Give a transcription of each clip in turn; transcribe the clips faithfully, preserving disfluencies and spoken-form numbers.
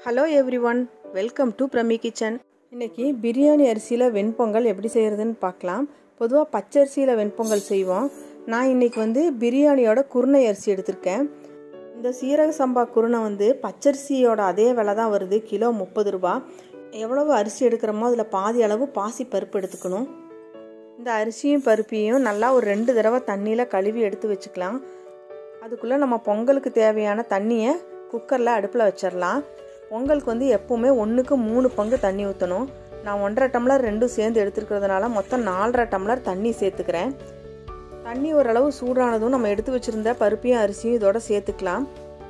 Hello everyone, welcome to Prami Kitchen. இன்னைக்கு பிரியாணி அரிசியில வெண்பொங்கல் எப்படி செய்யறதுன்னு பார்க்கலாம். பொதுவா பச்சை அரிசியில வெண்பொங்கல் செய்வோம். நான் இன்னைக்கு வந்து பிரியாணியோட குருணை அரிசி எடுத்துர்க்கேன். இந்த சீரக சம்பா குருணை வந்து பச்சரிசியோட அதே விலை தான் வருது, கிலோ முப்பது ரூபாய். எவ்வளவு அரிசி எடுக்கறோமோ அதுல பாதி அளவு பாசி பருப்பு எடுத்துக்கணும். இந்த அரிசியும் பருப்பையும் நல்லா ஒரு ரெண்டு தடவை தண்ணியில கழுவி எடுத்து வச்சுக்கலாம். அதுக்குள்ள நம்ம பொங்கலுக்கு தேவையான தண்ணியை குக்கர்ல அடுப்புல வச்சிரலாம். பொங்கலுக்கு வந்து எப்பவுமே ஒன்றுக்கு மூணு பங்கு தண்ணி ஊற்றணும். நான் ஒன்றரை டம்ளர் ரெண்டும் சேர்ந்து எடுத்துருக்கிறதுனால மொத்தம் நாலரை டம்ளர் தண்ணி சேர்த்துக்கிறேன். தண்ணி ஓரளவு சூடானதும் நம்ம எடுத்து வச்சுருந்த பருப்பையும் அரிசியும் இதோட சேர்த்துக்கலாம்.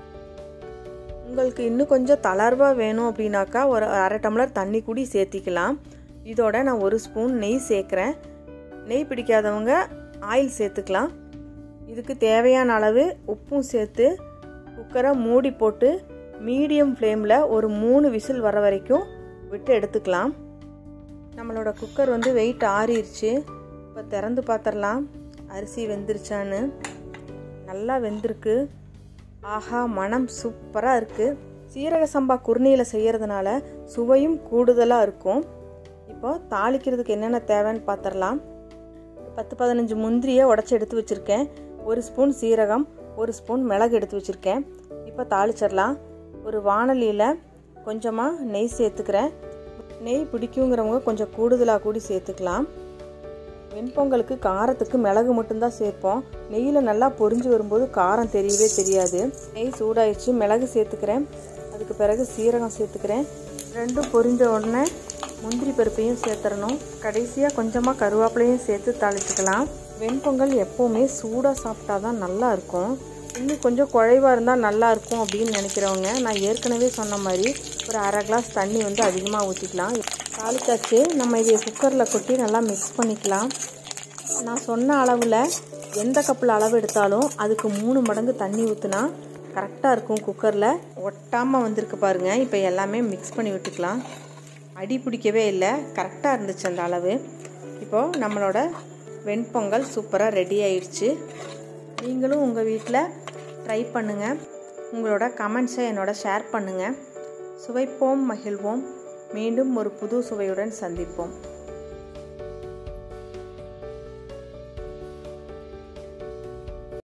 உங்களுக்கு இன்னும் கொஞ்சம் தளர்வாக வேணும் அப்படின்னாக்கா ஒரு அரை டம்ளர் தண்ணி கூடி சேர்த்திக்கலாம். இதோட நான் ஒரு ஸ்பூன் நெய் சேர்க்குறேன். நெய் பிடிக்காதவங்க ஆயில் சேர்த்துக்கலாம். இதுக்கு தேவையான அளவு உப்பும் சேர்த்து குக்கரை மூடி போட்டு மீடியம் ஃப்ளேமில் ஒரு மூணு விசில் வர வரைக்கும் விட்டு எடுத்துக்கலாம். நம்மளோட குக்கர் வந்து வெயிட் ஆறிடுச்சு. இப்போ திறந்து பார்த்துடலாம் அரிசி வெந்துருச்சான்னு. நல்லா வெந்திருக்கு. ஆஹா, மனம் சூப்பராக இருக்குது. சீரக சம்பா குருணையில் செய்கிறதுனால சுவையும் கூடுதலாக இருக்கும். இப்போ தாளிக்கிறதுக்கு என்னென்ன தேவைன்னு பார்த்துடலாம். பத்து பதினஞ்சு முந்திரியை உடச்சி எடுத்து வச்சுருக்கேன். ஒரு ஸ்பூன் சீரகம், ஒரு ஸ்பூன் மிளகு எடுத்து வச்சுருக்கேன். இப்போ தாளிச்சிடலாம். ஒரு வாணலியில் கொஞ்சமாக நெய் சேர்த்துக்கிறேன். நெய் பிடிக்குங்கிறவங்க கொஞ்சம் கூடுதலாக கூடி சேர்த்துக்கலாம். வெண்பொங்கலுக்கு காரத்துக்கு மிளகு மட்டும்தான் சேர்ப்போம். நெய்யில் நல்லா பொரிஞ்சு வரும்போது காரம் தெரியவே தெரியாது. நெய் சூடாயிடுச்சு. மிளகு சேர்த்துக்கிறேன். அதுக்கு பிறகு சீரகம் சேர்த்துக்கிறேன். ரெண்டும் பொரிஞ்ச உடனே முந்திரி பருப்பையும் சேர்த்துடணும். கடைசியாக கொஞ்சமாக கருவேப்பிலையும் சேர்த்து தாளிச்சுக்கலாம். வெண்பொங்கல் எப்போவுமே சூடாக சாப்பிட்டா தான் நல்லா இருக்கும். இன்னும் கொஞ்சம் குழைவாக இருந்தால் நல்லாயிருக்கும் அப்படின்னு நினைக்கிறவங்க நான் ஏற்கனவே சொன்ன மாதிரி ஒரு அரை கிளாஸ் தண்ணி வந்து அதிகமாக ஊற்றிக்கலாம். தாளிச்சாச்சு. நம்ம இதை குக்கரில் கொட்டி நல்லா மிக்ஸ் பண்ணிக்கலாம். நான் சொன்ன அளவில் எந்த கப்பில் அளவு எடுத்தாலும் அதுக்கு மூணு மடங்கு தண்ணி ஊற்றினா கரெக்டாக இருக்கும். குக்கரில் ஒட்டாமல் வந்திருக்கு பாருங்கள். இப்போ எல்லாமே மிக்ஸ் பண்ணி விட்டுக்கலாம். அடி பிடிக்கவே இல்லை, கரெக்டாக இருந்துச்சு அந்த அளவு. இப்போது நம்மளோட வெண்பொங்கல் சூப்பராக ரெடி ஆயிடுச்சு. நீங்களும் உங்கள் வீட்டில் ட்ரை பண்ணுங்கள். உங்களோட கமெண்ட்ஸை என்னோட ஷேர் பண்ணுங்கள். சுவைப்போம், மகிழ்வோம். மீண்டும் ஒரு புது சுவையுடன் சந்திப்போம்.